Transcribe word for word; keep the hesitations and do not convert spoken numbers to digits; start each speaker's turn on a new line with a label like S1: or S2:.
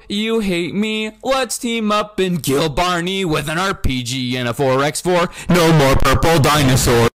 S1: you hate me. Let's team up and kill Barney with an R P G and a four by four. No more purple dinosaur.